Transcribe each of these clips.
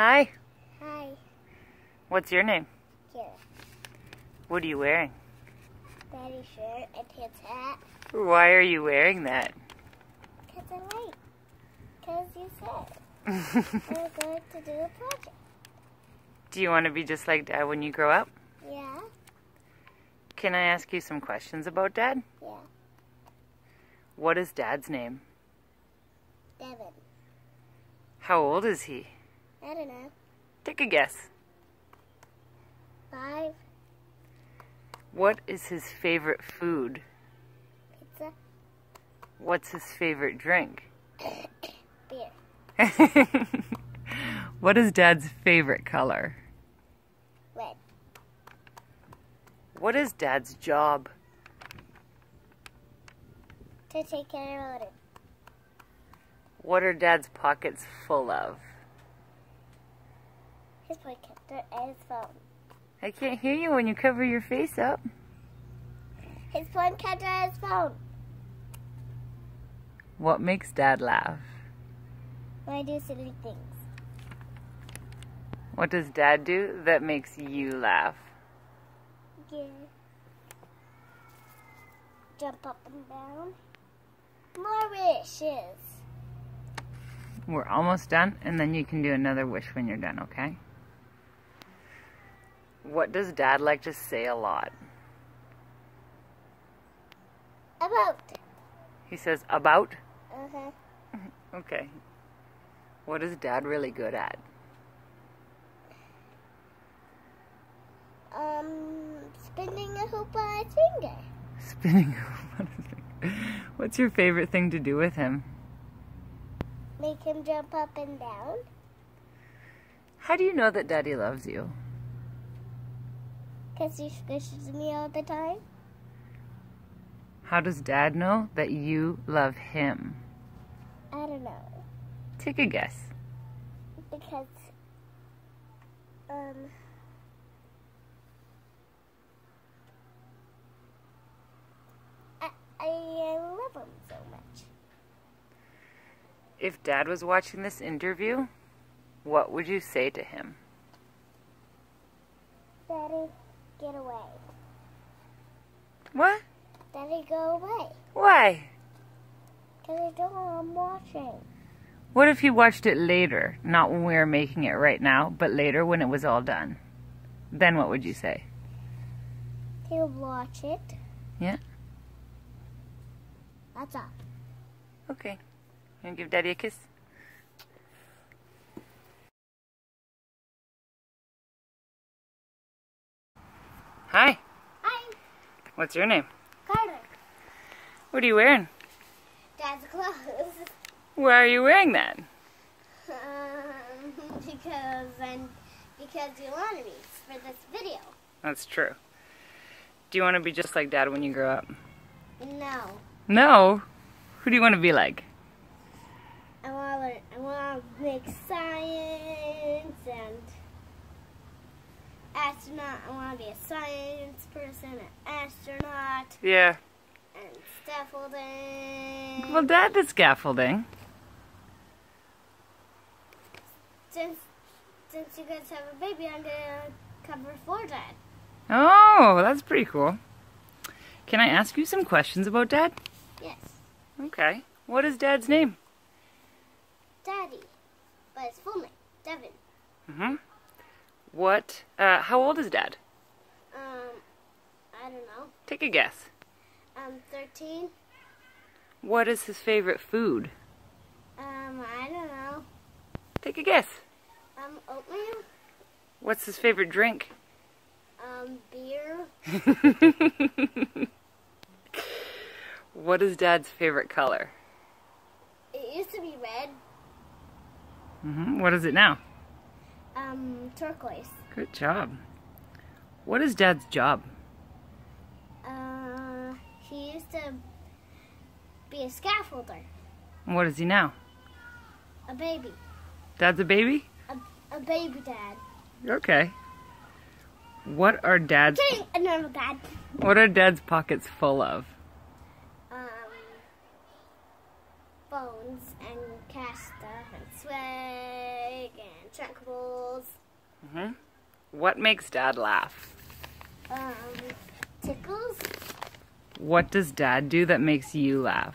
Hi. Hi. What's your name? Kira. What are you wearing? Daddy's shirt and his hat. Why are you wearing that? Because I like. Because you said we're going to do a project. Do you want to be just like Dad when you grow up? Yeah. Can I ask you some questions about Dad? Yeah. What is Dad's name? Devin. How old is he? I don't know. Take a guess. 5. What is his favorite food? Pizza. What's his favorite drink? Beer. What is Dad's favorite color? Red. What is Dad's job? To take care of it. What are Dad's pockets full of? His projector and his phone. I can't hear you when you cover your face up. His projector and his phone. What makes Dad laugh? When I do silly things. What does Dad do that makes you laugh? Yeah. Jump up and down. More wishes. We're almost done, and then you can do another wish when you're done, okay? What does Dad like to say a lot? About. He says, about? Uh-huh. Okay. What is Dad really good at? Spinning a hoop on his finger. Spinning a hoop on his finger. What's your favorite thing to do with him? Make him jump up and down. How do you know that Daddy loves you? Because he squishes me all the time. How does Dad know that you love him? I don't know. Take a guess. Because, I love him so much. If Dad was watching this interview, what would you say to him? Daddy, get away. What? Daddy, go away. Why? Because I don't know I'm watching. What if he watched it later? Not when we were making it right now, but later when it was all done. Then what would you say? He'll watch it. Yeah? That's all. Okay. You want to give Daddy a kiss? Hi. Hi, What's your name? Carter. What are you wearing? Dad's clothes. Why are you wearing that? Because you wanted me for this video. That's true. Do you want to be just like Dad when you grow up? No. No? Who do you want to be like? I want to make science and astronaut. I want to be a science person, an astronaut, Yeah. and scaffolding. Well, Dad did scaffolding. Since you guys have a baby, I'm gonna cover for Dad. Oh, that's pretty cool. Can I ask you some questions about Dad? Yes, Okay. What is Dad's name? Daddy, but his full name, Devin. Mm-hmm. How old is Dad? I don't know. Take a guess. 13. What is his favorite food? I don't know. Take a guess. Oatmeal. What's his favorite drink? Beer. What is Dad's favorite color? It used to be red. Mm-hmm. What is it now? Turquoise. Good job. What is Dad's job? He used to be a scaffolder. What is he now? A baby. Dad's a baby? A baby dad. Okay. What are Dad's A normal dad. What are Dad's pockets full of? Phone. things and cash stuff and swag and trunkables. Mm-hmm. What makes Dad laugh? Tickles. What does Dad do that makes you laugh?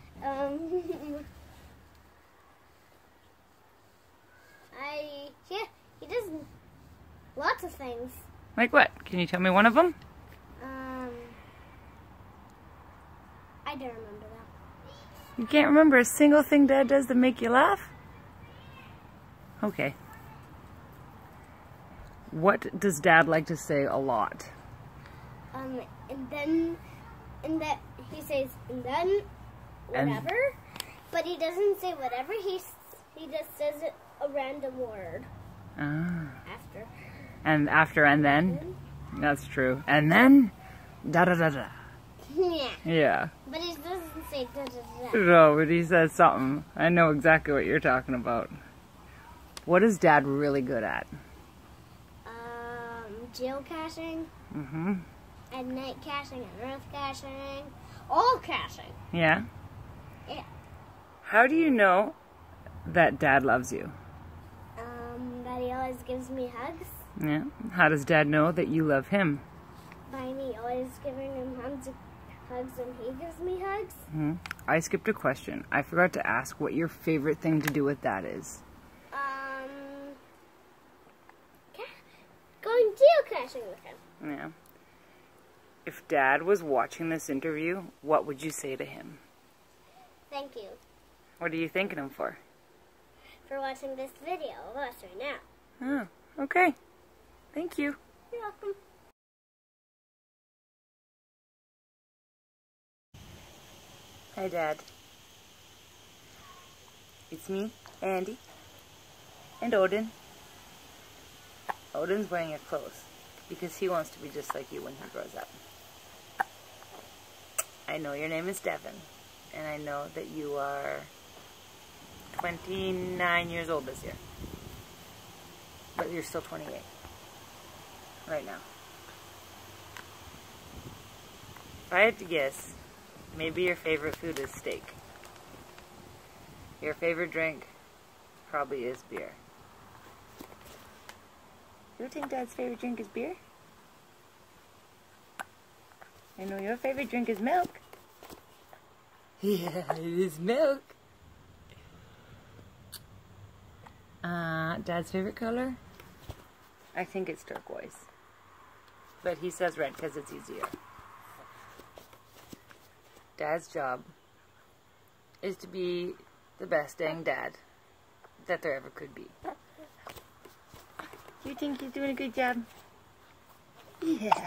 Yeah, he does lots of things. Like what? Can you tell me one of them? I don't remember that. You can't remember a single thing Dad does that make you laugh? Okay. What does Dad like to say a lot? And that he says, and then, whatever. But he doesn't say whatever, he just says it a random word. After. And after and then? That's true. And then? Da-da-da-da. Yeah. Yeah. But he doesn't say da-da-da. No, but he says something. I know exactly what you're talking about. What is Dad really good at? Geocaching. Mm-hmm. And night caching and earth caching. All caching. Yeah? Yeah. How do you know that Dad loves you? That he always gives me hugs. Yeah. How does Dad know that you love him? By me always giving him hugs and he gives me hugs. Mm-hmm. I skipped a question. I forgot to ask what your favorite thing to do with Dad is. Going geocaching with him. Yeah. If Dad was watching this interview, what would you say to him? Thank you What are you thanking him for? for watching this video of us right now. Oh, okay. Thank you. You're welcome. Hi, Dad. It's me, Andy, and Odin. Odin's wearing your clothes because he wants to be just like you when he grows up. I know your name is Devin, and I know that you are 29 years old this year. But you're still 28 right now. If I had to guess, maybe your favorite food is steak. Your favorite drink probably is beer. You think Dad's favorite drink is beer? I know your favorite drink is milk. Yeah, it is milk. Dad's favorite color? I think it's turquoise. But he says red because it's easier. Dad's job is to be the best dang dad that there ever could be. Do you think he's doing a good job? Yeah.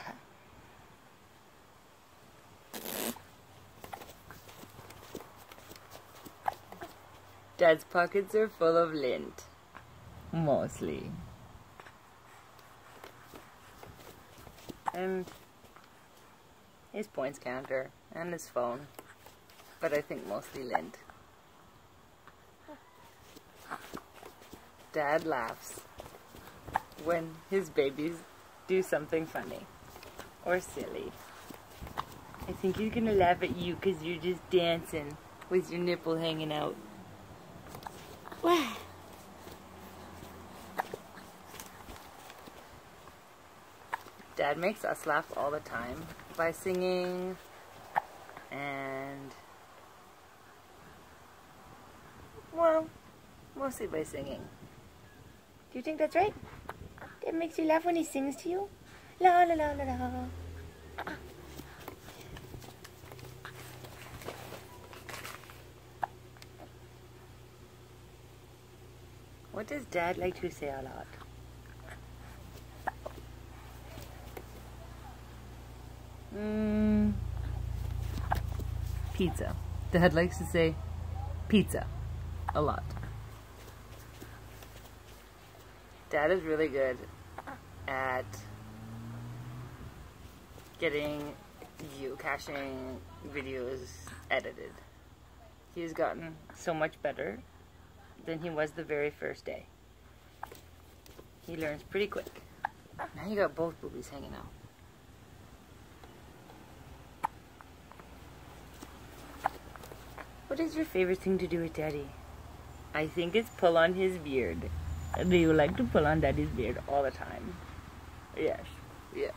Dad's pockets are full of lint. Mostly. And his points counter and his phone. But I think mostly lint. Dad laughs when his babies do something funny or silly. I think he's gonna laugh at you because you're just dancing with your nipple hanging out. Wow. Dad makes us laugh all the time by singing and, well, mostly by singing. Do you think that's right? Dad makes you laugh when he sings to you? La la la la la. What does Dad like to say a lot? Pizza. Dad likes to say pizza a lot. Dad is really good at getting geocaching videos edited. He's gotten so much better than he was the very first day. He learns pretty quick. Now you got both boobies hanging out. What What is your favorite thing to do with Daddy? I think it's pull on his beard. Do you like to pull on Daddy's beard all the time? Yes. Yes.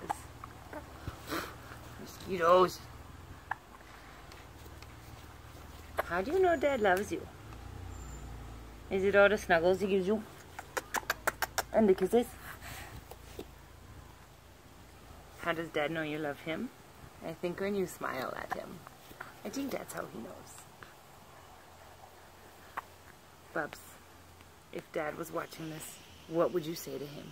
Mosquitoes. How do you know Dad loves you? Is it all the snuggles he gives you? And the kisses? How does Dad know you love him? I think when you smile at him. I think that's how he knows. Bubs, if Dad was watching this, what would you say to him?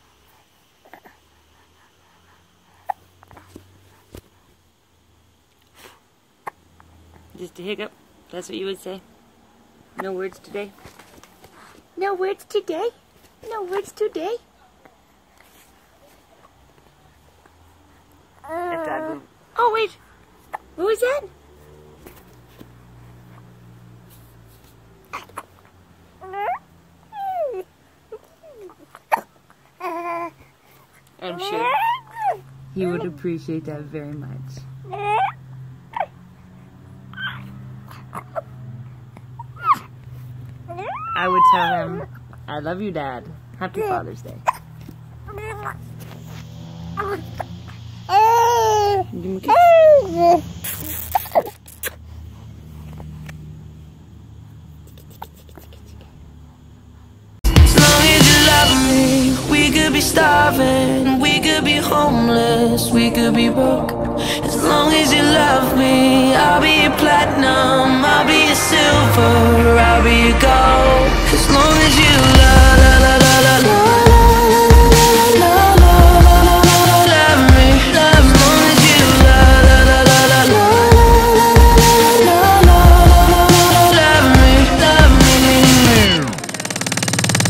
Just a hiccup? That's what you would say? No words today? No words today? No words today? If Dad would... Oh wait! What was that? I'm sure he would appreciate that very much. I would tell him, I love you, Dad. Happy Father's Day. Give me a kiss. We could be starving, we could be homeless, we could be broke. As long as you love me, I'll be your platinum, I'll be your silver, I'll be your gold. As long